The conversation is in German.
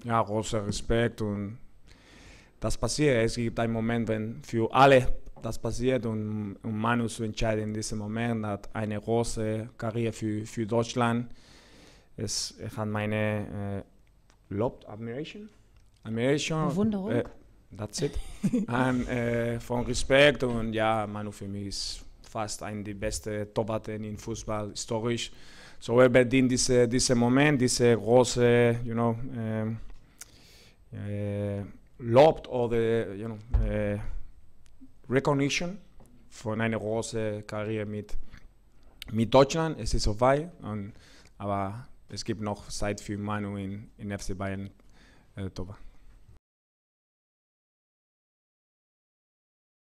ja, großer Respekt und das passiert. Es gibt einen Moment, wenn für alle das passiert und Manu zu entscheiden in diesem Moment, hat eine große Karriere für Deutschland. Es hat meine Admiration, Bewunderung. that's it. Und von Respekt und ja, Manu für mich ist fast ein der besten Torwarte in Fußball historisch. So er bedient diese Moment, diese große, Lob oder Recognition von einer großen Karriere mit Deutschland. Es ist vorbei, aber es gibt noch Zeit für Manu in FC Bayern. Toba.